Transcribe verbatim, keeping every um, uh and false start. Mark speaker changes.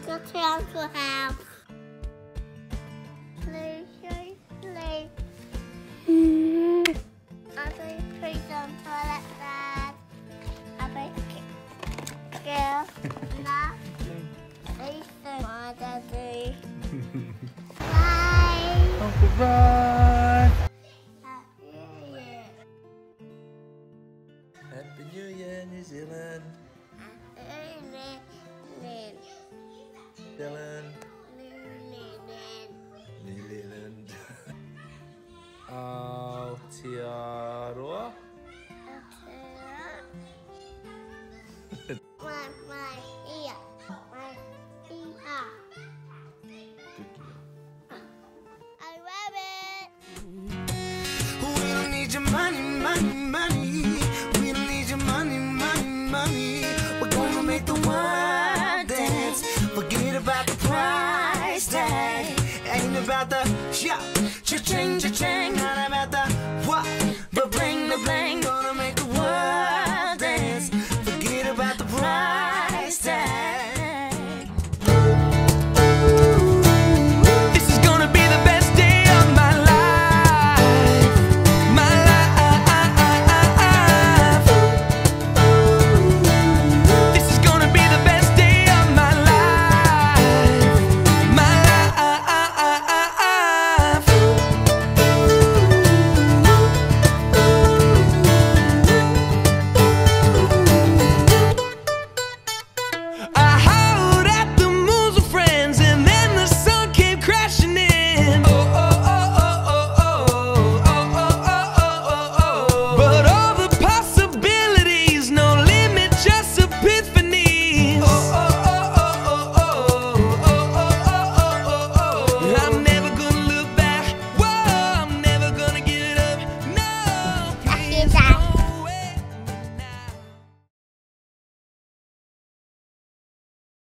Speaker 1: the council house. Play, play, play. I play play on toilet bed. I play girl. Now, Ethan, my daddy. Bye.
Speaker 2: Uncle Ron.
Speaker 1: Happy New Year.
Speaker 2: Happy New Year, New Zealand.
Speaker 1: Happy New Year.
Speaker 2: Zealand.
Speaker 1: New
Speaker 2: New Zealand. Aotearoa.
Speaker 1: My, my ear. My ear. I love it.
Speaker 3: We don't need your money, money, money.